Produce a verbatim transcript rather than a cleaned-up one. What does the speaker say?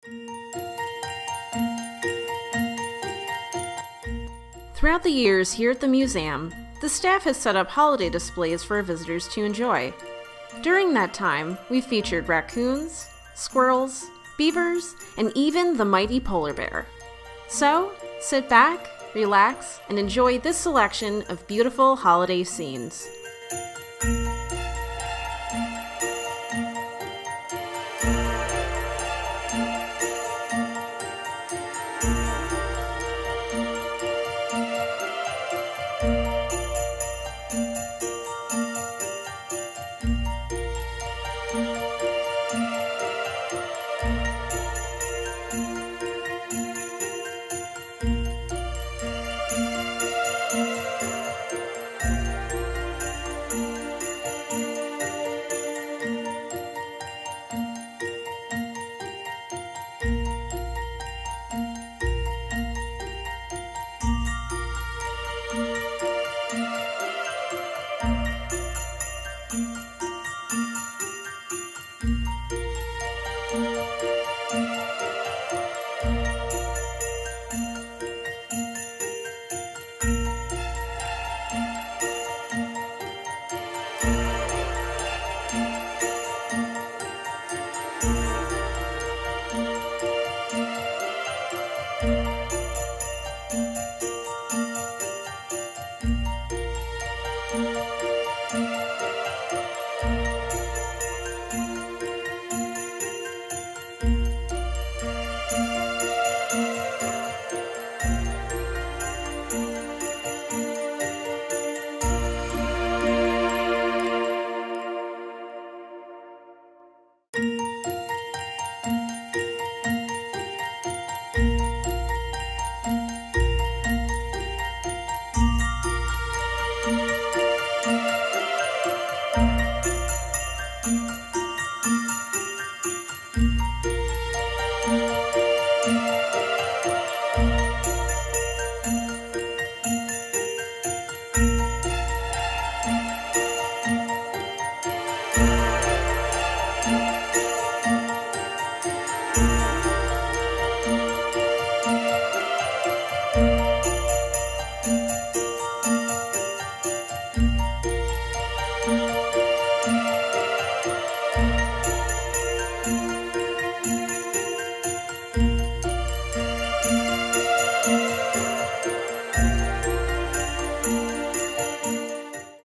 Throughout the years here at the museum, the staff has set up holiday displays for our visitors to enjoy. During that time, we've featured raccoons, squirrels, beavers, and even the mighty polar bear. So, sit back, relax, and enjoy this selection of beautiful holiday scenes.